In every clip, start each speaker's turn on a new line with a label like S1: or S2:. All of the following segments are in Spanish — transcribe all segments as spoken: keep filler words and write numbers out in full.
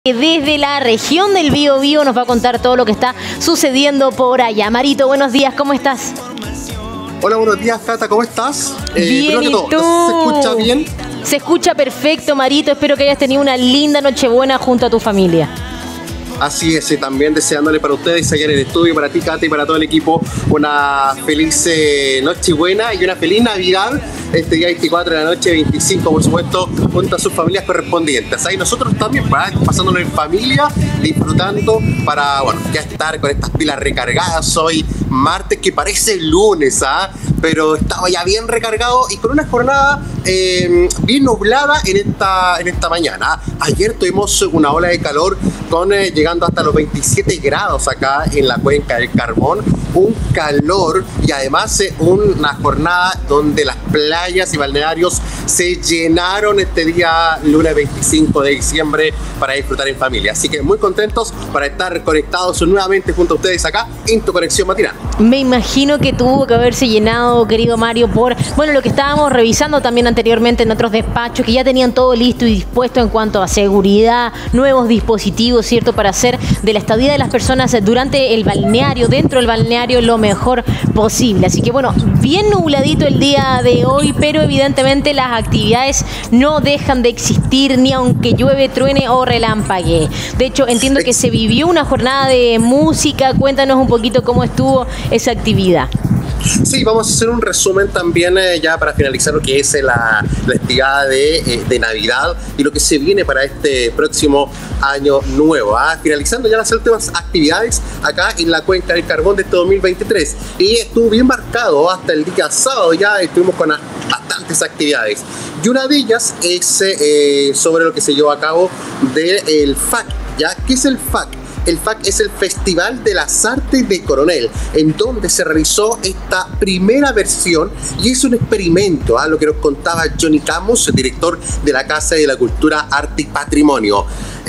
S1: Desde la región del Biobío nos va a contar todo lo que está sucediendo por allá. Marito, buenos días, ¿cómo estás?
S2: Hola, buenos días, Cata, ¿cómo estás?
S1: Eh, bien, ¿y tú?
S2: ¿Se escucha bien?
S1: Se escucha perfecto, Marito. Espero que hayas tenido una linda Nochebuena junto a tu familia.
S2: Así es, y también deseándole para ustedes allá en el estudio, para ti, Cata, y para todo el equipo, una feliz eh, Nochebuena y una feliz Navidad este día veinticuatro de la noche, veinticinco, por supuesto, junto a sus familias correspondientes. Ahí nosotros también, para, pasándolo en familia, disfrutando para, bueno, ya estar con estas pilas recargadas hoy, martes, que parece lunes, ¿ah? Pero estaba ya bien recargado y con una jornada eh, bien nublada en esta, en esta mañana. Ayer tuvimos una ola de calor con eh, llegando hasta los veintisiete grados acá en la cuenca del Carbón, un calor y además eh, una jornada donde las playas y balnearios se llenaron este día lunes veinticinco de diciembre para disfrutar en familia. Así que muy contentos para estar conectados nuevamente junto a ustedes acá en Tu Conexión Matinal.
S1: Me imagino que tuvo que haberse llenado, querido Mario, por bueno lo que estábamos revisando también anteriormente en otros despachos, que ya tenían todo listo y dispuesto en cuanto a seguridad, nuevos dispositivos, ¿cierto?, para hacer de la estadía de las personas durante el balneario, dentro del balneario, lo mejor posible. Así que bueno, bien nubladito el día de hoy, pero evidentemente las actividades no dejan de existir, ni aunque llueve, truene o relampaguee. De hecho, entiendo que se vivió una jornada de música. Cuéntanos un poquito cómo estuvo esa actividad.
S2: Sí, vamos a hacer un resumen también eh, ya para finalizar lo que es eh, la, la actividad de, eh, de Navidad y lo que se viene para este próximo año nuevo. ¿ah? Finalizando ya las últimas actividades acá en la Cuenca del Carbón de este dos mil veintitrés. Y estuvo bien marcado hasta el día sábado, ya estuvimos con bastantes actividades. Y una de ellas es eh, sobre lo que se llevó a cabo del F A C. ¿Ya? ¿Qué es el F A C? El F A C es el Festival de las Artes de Coronel, en donde se realizó esta primera versión y es un experimento, ¿eh? Lo que nos contaba Johnny Camus, director de la Casa de la Cultura, Arte y Patrimonio.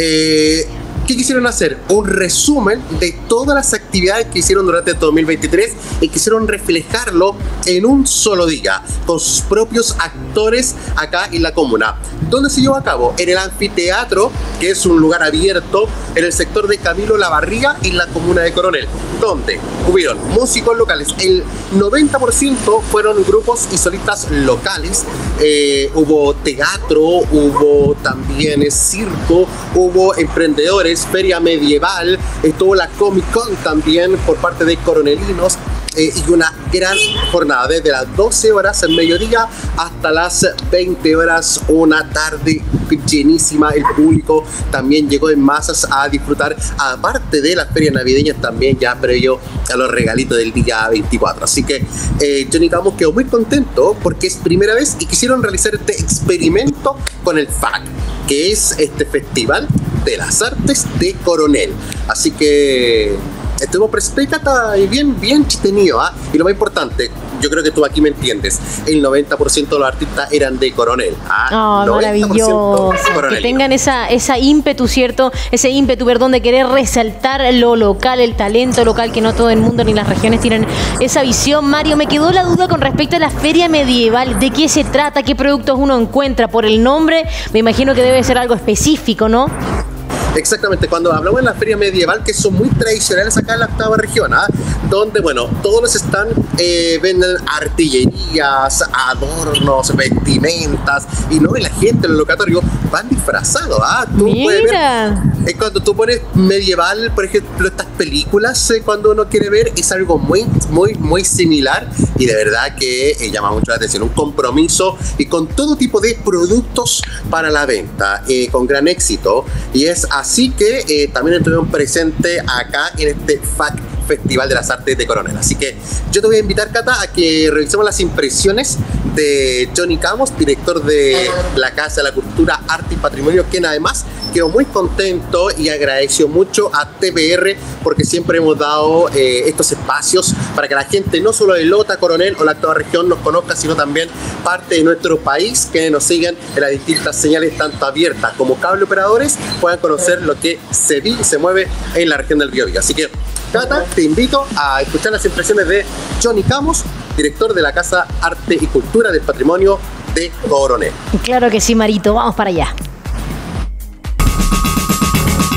S2: Eh, ¿Qué quisieron hacer? Un resumen de todas las actividades que hicieron durante el dos mil veintitrés y quisieron reflejarlo en un solo día, con sus propios actores acá en la comuna. ¿Dónde se llevó a cabo? En el anfiteatro, que es un lugar abierto en el sector de Camilo Lavarría, en la comuna de Coronel, donde hubieron músicos locales. El noventa por ciento fueron grupos y solistas locales. Eh, hubo teatro, hubo también circo, hubo emprendedores, feria medieval, estuvo la Comic Con también por parte de coronelinos. Eh, y una gran jornada desde las doce horas al mediodía hasta las veinte horas, una tarde llenísima. El público también llegó en masas a disfrutar, aparte de las ferias navideñas también ya previo a los regalitos del día veinticuatro. Así que eh, Johnny Camus quedó muy contento porque es primera vez y quisieron realizar este experimento con el F A C, que es este Festival de las Artes de Coronel. Así que estuvimos presentando y bien, bien tenido, ¿ah? Y lo más importante, yo creo que tú aquí me entiendes, el noventa por ciento de los artistas eran de Coronel. ¿ah?
S1: Oh, maravilloso. Que tengan esa, esa ímpetu, ¿cierto? Ese ímpetu, perdón, de querer resaltar lo local, el talento local, que no todo el mundo ni las regiones tienen esa visión. Mario, me quedó la duda con respecto a la feria medieval. ¿De qué se trata? ¿Qué productos uno encuentra? Por el nombre, me imagino que debe ser algo específico, ¿no?
S2: Exactamente, cuando hablamos de la feria medieval, que son muy tradicionales acá en la octava región, ¿ah? Donde, bueno, todos los están, eh, venden artillerías, adornos, vestimentas, y no, y la gente, los locatorios, van disfrazados, ¿ah? Tú puedes ver, eh, cuando tú pones medieval, por ejemplo, estas películas, eh, cuando uno quiere ver, es algo muy, muy, muy similar, y de verdad que eh, llama mucho la atención, un compromiso, y con todo tipo de productos para la venta, eh, con gran éxito, y es así que eh, también estuvieron presentes acá en este F A C, Festival de las Artes de Coronel. Así que yo te voy a invitar, Cata, a que revisemos las impresiones de Johnny Camus, director de la Casa de la Cultura, Arte y Patrimonio, quien además quedó muy contento y agradeció mucho a T P R porque siempre hemos dado eh, estos espacios para que la gente no solo de Lota, Coronel o la octava región nos conozca, sino también parte de nuestro país, que nos sigan en las distintas señales tanto abiertas como cable operadores, puedan conocer lo que se vive y se mueve en la región del Biobío. Así que, Cata, te invito a escuchar las impresiones de Johnny Camus, director de la Casa Arte y Cultura del Patrimonio de Coronel.
S1: Claro que sí, Marito, vamos para allá.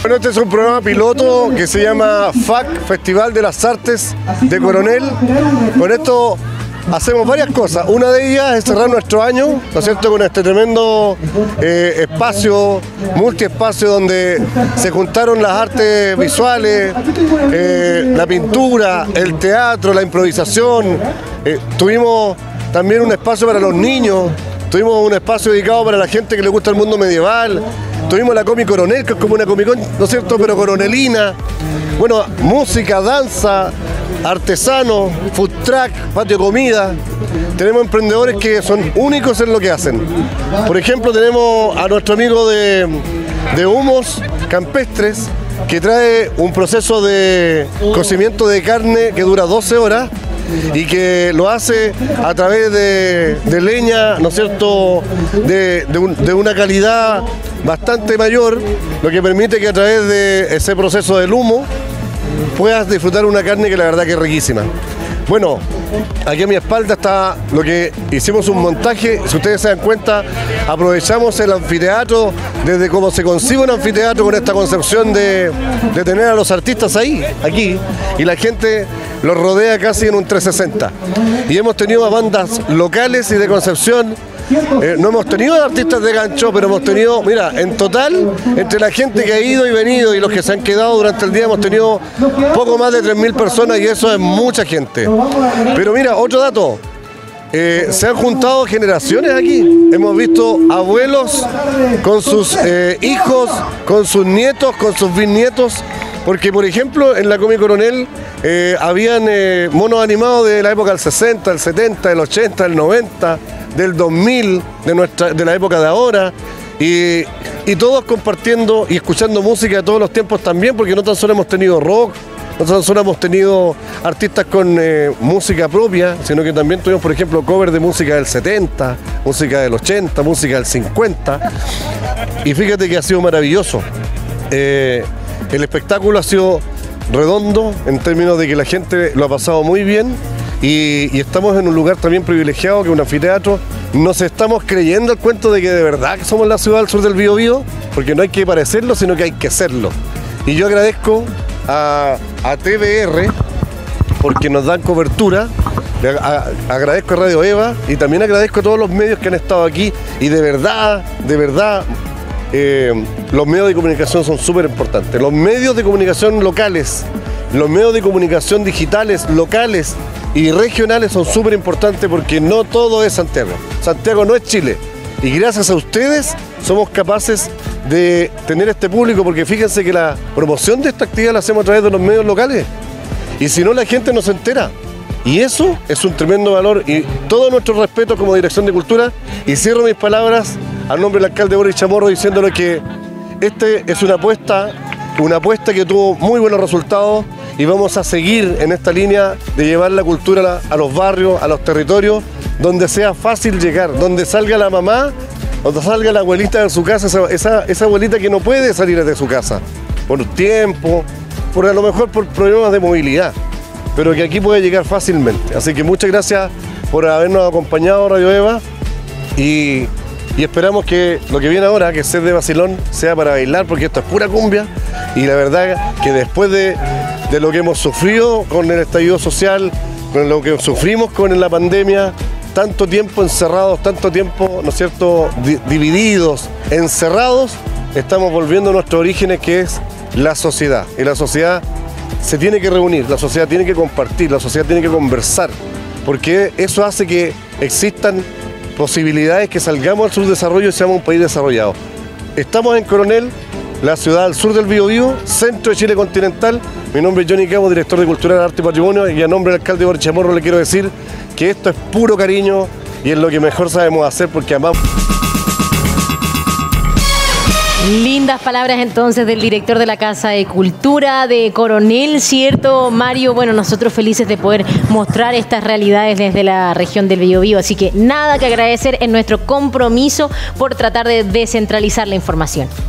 S3: Bueno, este es un programa piloto que se llama F A C, Festival de las Artes de Coronel. Con esto hacemos varias cosas. Una de ellas es cerrar nuestro año, ¿no es cierto?, con este tremendo eh, espacio, multiespacio, donde se juntaron las artes visuales, eh, la pintura, el teatro, la improvisación. Eh, tuvimos también un espacio para los niños, tuvimos un espacio dedicado para la gente que le gusta el mundo medieval. Tuvimos la Comi Coronel, que es como una Comic Con, ¿no es cierto?, pero coronelina. Bueno, música, danza, artesanos, food truck, patio comida. Tenemos emprendedores que son únicos en lo que hacen. Por ejemplo, tenemos a nuestro amigo de, de humos campestres, que trae un proceso de cocimiento de carne que dura doce horas y que lo hace a través de, de leña, ¿no es cierto?, de, de, un, de una calidad bastante mayor, lo que permite que a través de ese proceso del humo puedas disfrutar una carne que la verdad que es riquísima. Bueno, aquí a mi espalda está lo que hicimos un montaje. Si ustedes se dan cuenta, aprovechamos el anfiteatro desde cómo se concibe un anfiteatro, con esta concepción de, de tener a los artistas ahí, aquí, y la gente los rodea casi en un trescientos sesenta. Y hemos tenido a bandas locales y de Concepción. Eh, no hemos tenido artistas de gancho, pero hemos tenido, mira, en total, entre la gente que ha ido y venido y los que se han quedado durante el día, hemos tenido poco más de tres mil personas, y eso es mucha gente. Pero mira, otro dato, eh, se han juntado generaciones aquí. Hemos visto abuelos con sus eh, hijos, con sus nietos, con sus bisnietos, porque por ejemplo en la Comi Coronel eh, habían eh, monos animados de la época del sesenta, del setenta, del ochenta, del noventa, del dos mil, de, nuestra, de la época de ahora, y, y todos compartiendo y escuchando música de todos los tiempos también, porque no tan solo hemos tenido rock, no tan solo hemos tenido artistas con eh, música propia, sino que también tuvimos, por ejemplo, cover de música del setenta, música del ochenta, música del cincuenta, y fíjate que ha sido maravilloso. Eh, el espectáculo ha sido redondo en términos de que la gente lo ha pasado muy bien. Y, y estamos en un lugar también privilegiado, que es un anfiteatro. Nos estamos creyendo el cuento de que de verdad que somos la ciudad del sur del Biobío, porque no hay que parecerlo, sino que hay que serlo. Y yo agradezco a, a T V R porque nos dan cobertura, a, a, agradezco a Radio Eva, y también agradezco a todos los medios que han estado aquí, y de verdad, de verdad, eh, los medios de comunicación son súper importantes. Los medios de comunicación locales, los medios de comunicación digitales locales y regionales son súper importantes, porque no todo es Santiago. Santiago no es Chile. Y gracias a ustedes somos capaces de tener este público, porque fíjense que la promoción de esta actividad la hacemos a través de los medios locales. Y si no, la gente no se entera. Y eso es un tremendo valor, y todo nuestro respeto como Dirección de Cultura. Y cierro mis palabras al nombre del alcalde Boris Chamorro diciéndole que este es una apuesta, una apuesta que tuvo muy buenos resultados, y vamos a seguir en esta línea de llevar la cultura a los barrios, a los territorios, donde sea fácil llegar, donde salga la mamá, donde salga la abuelita de su casa, esa, esa, esa abuelita que no puede salir de su casa por tiempo, por a lo mejor por problemas de movilidad, pero que aquí puede llegar fácilmente. Así que muchas gracias por habernos acompañado, Radio Eva, y, y esperamos que lo que viene ahora, que es Sed de Vacilón, sea para bailar, porque esto es pura cumbia, y la verdad que después de de lo que hemos sufrido con el estallido social, con lo que sufrimos con la pandemia, tanto tiempo encerrados, tanto tiempo, ¿no es cierto?, di divididos, encerrados, estamos volviendo a nuestros orígenes, que es la sociedad. Y la sociedad se tiene que reunir, la sociedad tiene que compartir, la sociedad tiene que conversar, porque eso hace que existan posibilidades que salgamos al subdesarrollo y seamos un país desarrollado. Estamos en Coronel, la ciudad al sur del Biobío, centro de Chile continental. Mi nombre es Johnny Cabo, director de Cultura, Arte y Patrimonio, y a nombre del alcalde Boris Chamorro le quiero decir que esto es puro cariño y es lo que mejor sabemos hacer, porque amamos.
S1: Lindas palabras entonces del director de la Casa de Cultura de Coronel, ¿cierto, Mario? Bueno, nosotros felices de poder mostrar estas realidades desde la región del Biobío, así que nada que agradecer en nuestro compromiso por tratar de descentralizar la información.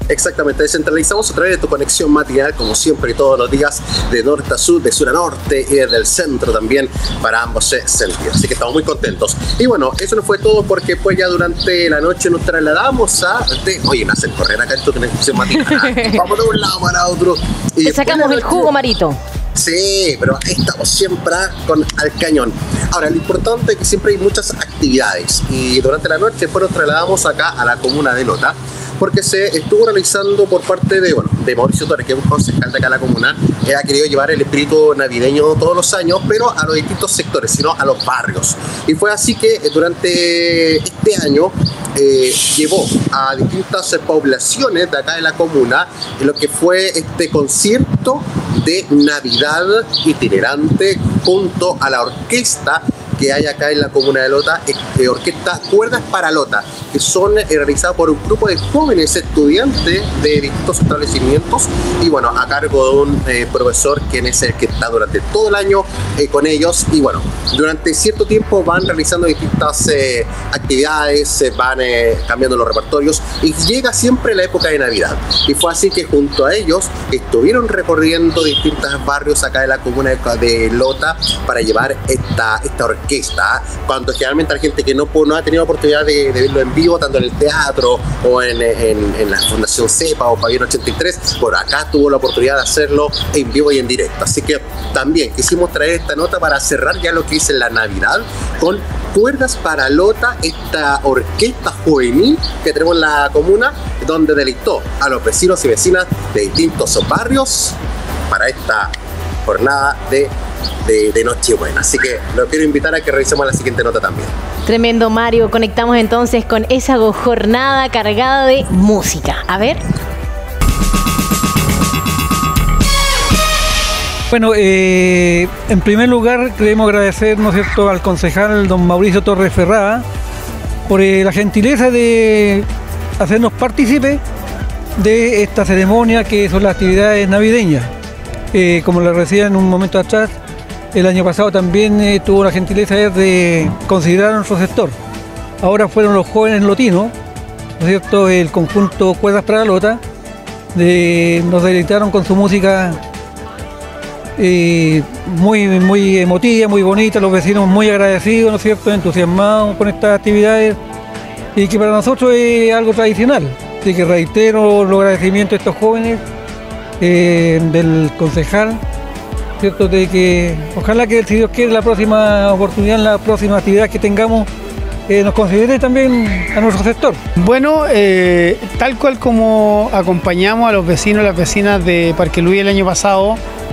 S2: Exactamente, descentralizamos a través de tu conexión matinal, como siempre y todos los días, de norte a sur, de sur a norte y desde el centro también, para ambos sentidos. Así que estamos muy contentos. Y bueno, eso no fue todo, porque pues ya durante la noche nos trasladamos a... De, oye, me hacen correr acá en tu conexión matinal. Vamos de un lado para otro. Y
S1: le sacamos el jugo, Marito.
S2: Sí, pero ahí estamos siempre con al cañón. Ahora, lo importante es que siempre hay muchas actividades, y durante la noche después nos trasladamos acá a la comuna de Lota, porque se estuvo realizando por parte de, bueno, de Mauricio Torres, que es un concejal de acá en la comuna. Él ha querido llevar el espíritu navideño todos los años, pero a los distintos sectores, sino a los barrios. Y fue así que durante este año eh, llevó a distintas poblaciones de acá de la comuna en lo que fue este concierto de Navidad itinerante junto a la orquesta que hay acá en la comuna de Lota, eh, orquesta Cuerdas para Lota, que son eh, realizadas por un grupo de jóvenes estudiantes de distintos establecimientos, y bueno, a cargo de un eh, profesor quien es el que está durante todo el año eh, con ellos. Y bueno, durante cierto tiempo van realizando distintas eh, actividades, eh, van eh, cambiando los repertorios, y llega siempre la época de Navidad, y fue así que junto a ellos estuvieron recorriendo distintos barrios acá de la comuna de Lota para llevar esta, esta orquesta. Cuando generalmente hay gente que no, no ha tenido oportunidad de, de verlo en vivo, tanto en el teatro o en, en, en la Fundación CEPA o Pabellón ochenta y tres, por acá tuvo la oportunidad de hacerlo en vivo y en directo. Así que también quisimos traer esta nota para cerrar ya lo que es la Navidad con Cuerdas para Lota, esta orquesta juvenil que tenemos en la comuna, donde deleitó a los vecinos y vecinas de distintos barrios para esta jornada de De, de Nochebuena. Así que lo quiero invitar a que revisemos la siguiente nota también.
S1: Tremendo, Mario. Conectamos entonces con esa jornada cargada de música. A ver.
S4: Bueno, eh, en primer lugar queremos agradecer, ¿no es cierto?, al concejal don Mauricio Torres Ferrada por eh, la gentileza de hacernos partícipe de esta ceremonia que son las actividades navideñas. Eh, como les decía en un momento atrás, el año pasado también eh, tuvo la gentileza de considerar a nuestro sector. Ahora fueron los jóvenes lotinos, ¿no es cierto?, el conjunto Cuerdas para Lota, de, nos deleitaron con su música eh, muy, muy emotiva, muy bonita, los vecinos muy agradecidos, ¿no es cierto?, entusiasmados con estas actividades, y que para nosotros es algo tradicional. Así que reitero los agradecimientos a estos jóvenes, Eh, del concejal, cierto, de que ojalá que si Dios quiere la próxima oportunidad, la próxima actividad que tengamos, eh, nos considere también a nuestro sector.
S5: Bueno, eh, tal cual como acompañamos a los vecinos y las vecinas de Parque Luis el año pasado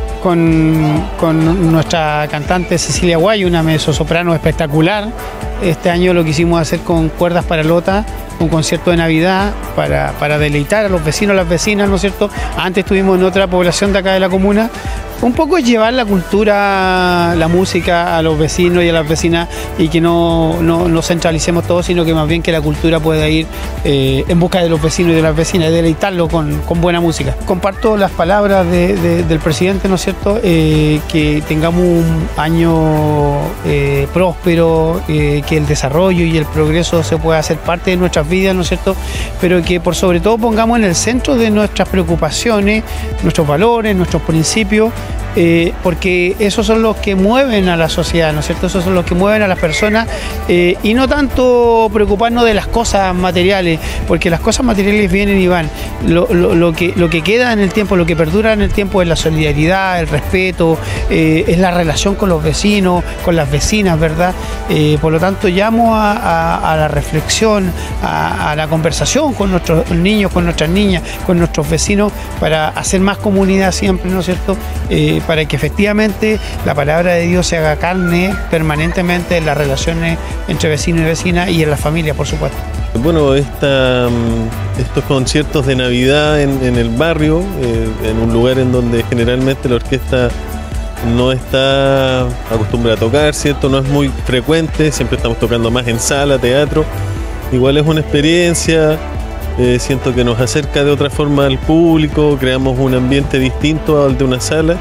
S5: con, con nuestra cantante Cecilia Guay, una mezzosoprano espectacular. Este año lo quisimos hacer con Cuerdas para Lota, un concierto de Navidad para, para deleitar a los vecinos y las vecinas, ¿no es cierto? Antes estuvimos en otra población de acá de la comuna. Un poco es llevar la cultura, la música a los vecinos y a las vecinas, y que no, no, no centralicemos todo, sino que más bien que la cultura pueda ir eh, en busca de los vecinos y de las vecinas y deleitarlo con, con buena música. Comparto las palabras de, de, del presidente, ¿no es cierto? Eh, que tengamos un año eh, próspero, eh, que el desarrollo y el progreso se pueda hacer parte de nuestras vidas, ¿no es cierto? Pero que por sobre todo pongamos en el centro de nuestras preocupaciones, nuestros valores, nuestros principios, Eh, porque esos son los que mueven a la sociedad, ¿no es cierto? Esos son los que mueven a las personas, eh, y no tanto preocuparnos de las cosas materiales, porque las cosas materiales vienen y van. Lo, lo, lo, que, lo que queda en el tiempo, lo que perdura en el tiempo es la solidaridad, el respeto, eh, es la relación con los vecinos, con las vecinas, ¿verdad? Eh, por lo tanto, llamo a, a, a la reflexión, a, a la conversación con nuestros niños, con nuestras niñas, con nuestros vecinos, para hacer más comunidad siempre, ¿no es cierto? Eh, para que efectivamente la palabra de Dios se haga carne permanentemente en las relaciones entre vecinos y vecinas y en la familia, por supuesto.
S6: Bueno, esta, estos conciertos de Navidad en, en el barrio, eh, en un lugar en donde generalmente la orquesta no está acostumbrada a tocar, ¿cierto? No es muy frecuente, siempre estamos tocando más en sala, teatro. Igual es una experiencia, eh, siento que nos acerca de otra forma al público, creamos un ambiente distinto al de una sala.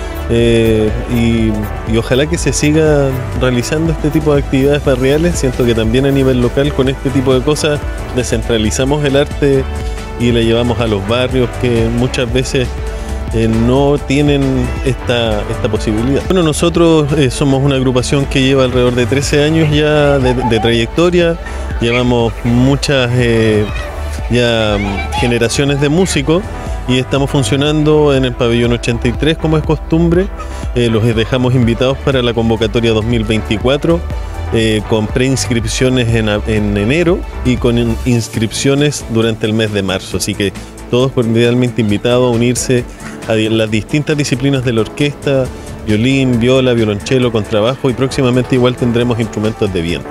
S6: Eh, y, y ojalá que se siga realizando este tipo de actividades barriales. Siento que también a nivel local con este tipo de cosas descentralizamos el arte y la llevamos a los barrios que muchas veces eh, no tienen esta, esta posibilidad. Bueno, nosotros eh, somos una agrupación que lleva alrededor de trece años ya de, de trayectoria, llevamos muchas eh, ya generaciones de músicos y estamos funcionando en el pabellón ochenta y tres como es costumbre. Eh, los dejamos invitados para la convocatoria dos mil veinticuatro eh, con preinscripciones en, en enero y con in, inscripciones durante el mes de marzo, así que todos cordialmente invitados a unirse a las distintas disciplinas de la orquesta, violín, viola, violonchelo, contrabajo, y próximamente igual tendremos instrumentos de viento.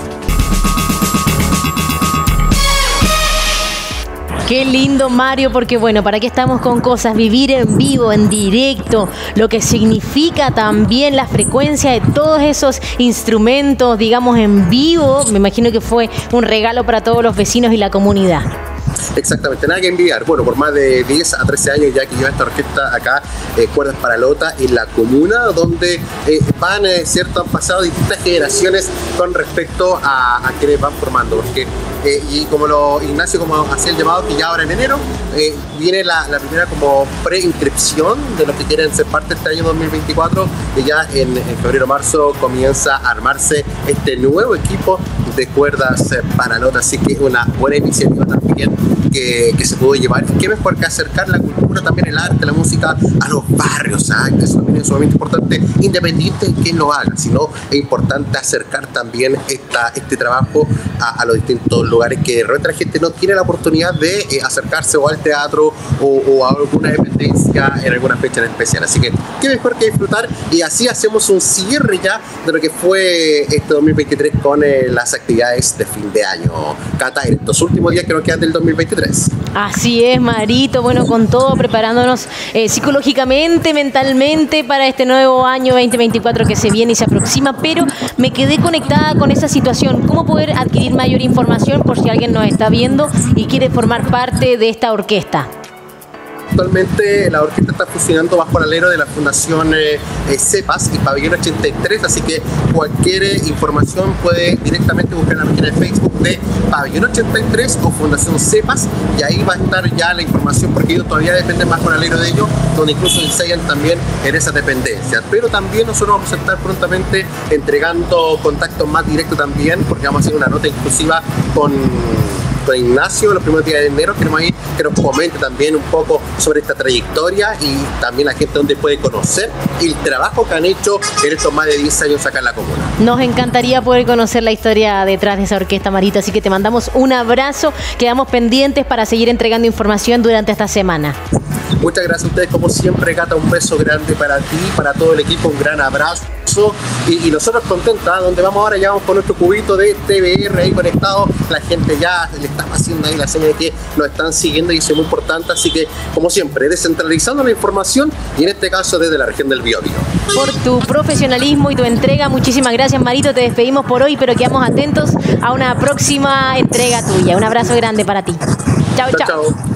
S1: Qué lindo, Mario, porque bueno, ¿para qué estamos con cosas? Vivir en vivo, en directo, lo que significa también la frecuencia de todos esos instrumentos, digamos, en vivo, me imagino que fue un regalo para todos los vecinos y la comunidad.
S2: Exactamente, nada que envidiar. Bueno, por más de diez a trece años ya que lleva esta orquesta acá, eh, Cuerdas para Lota, en la comuna, donde eh, van, eh, cierto, han pasado distintas generaciones con respecto a, a quienes van formando, porque eh, y como lo Ignacio como hacía el llamado, que ya ahora en enero eh, viene la, la primera como preinscripción de los que quieren ser parte de este año dos mil veinticuatro, y ya en, en febrero marzo comienza a armarse este nuevo equipo de Cuerdas para Lota, así que una buena iniciativa también que, que se pudo llevar. Y qué mejor que acercar la cultura, también el arte, la música a los barrios, ¿sabes? Eso también es sumamente importante, independiente de quién lo haga, sino es importante acercar también esta, este trabajo a, a los distintos lugares que de repente la gente no tiene la oportunidad de eh, acercarse o al teatro o, o a alguna dependencia en alguna fecha en especial. Así que qué mejor que disfrutar, y así hacemos un cierre ya de lo que fue este dos mil veintitrés con eh, las actividades de fin de año. Cata, en estos últimos días que nos quedan del dos mil veintitrés.
S1: Así es, Marito, bueno, con todo, preparándonos eh, psicológicamente, mentalmente para este nuevo año veinte veinticuatro que se viene y se aproxima, pero me quedé conectada con esa situación. ¿Cómo poder adquirir mayor información por si alguien nos está viendo y quiere formar parte de esta orquesta?
S2: Actualmente la orquesta está funcionando bajo el alero de la Fundación eh, eh, CEPAS y Pabellón ochenta y tres, así que cualquier eh, información puede directamente buscar en la página de Facebook de Pabellón ochenta y tres o Fundación CEPAS, y ahí va a estar ya la información, porque ellos todavía dependen bajo el alero de ellos, donde incluso enseñan también en esas dependencias. Pero también nosotros vamos a estar prontamente entregando contactos más directos también, porque vamos a hacer una nota exclusiva con... con Ignacio los primeros días de enero. Queremos ahí que nos comente también un poco sobre esta trayectoria y también la gente donde puede conocer el trabajo que han hecho en estos más de diez años acá en la comuna.
S1: Nos encantaría poder conocer la historia detrás de esa orquesta, Marito, así que te mandamos un abrazo, quedamos pendientes para seguir entregando información durante esta semana.
S2: Muchas gracias a ustedes, como siempre, Cata, un beso grande para ti, para todo el equipo, un gran abrazo. Y, y nosotros contentos, ¿eh? Donde vamos ahora, ya vamos con nuestro cubito de T V R ahí conectado. La gente ya le está haciendo ahí la señal de que nos están siguiendo y eso es muy importante. Así que, como siempre, descentralizando la información y en este caso desde la región del Biobío.
S1: Por tu profesionalismo y tu entrega, muchísimas gracias, Marito. Te despedimos por hoy, pero quedamos atentos a una próxima entrega tuya. Un abrazo grande para ti. Chao, chao.